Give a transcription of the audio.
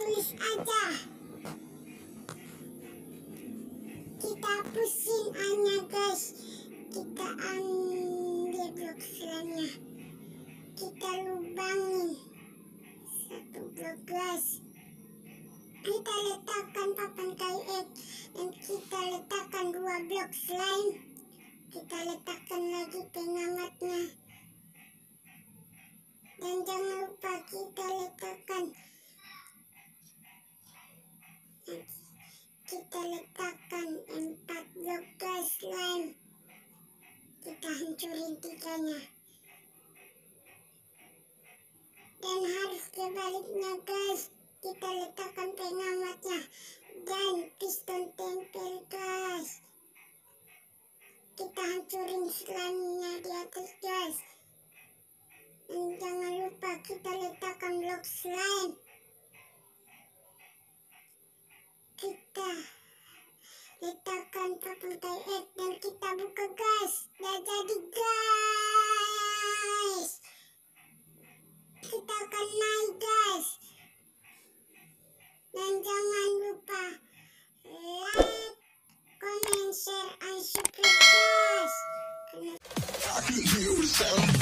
tulis aja. Kita hapusin A-nya guys. Kita ambil blok slime-nya. Kita lubangin satu blok guys. Kita letakkan papan kayu egg dan kita letakkan 2 blok slime. Kita letakkan lagi penghangatnya. Dan jangan lupa kita letakkan 4 blok guys slime. Kita hancurin 3-nya. Dan harus kebaliknya guys. Kita letakkan penghangatnya dan piston tempel guys. Kita hancurin slime-nya di atas guys. Dan jangan lupa kita letakkan blok slime. Kita letakkan papan kayu egg dan kita buka guys. Udah jadi guys. Kita akan naik guys. Dan jangan lupa like, comment, share, and subscribe guys.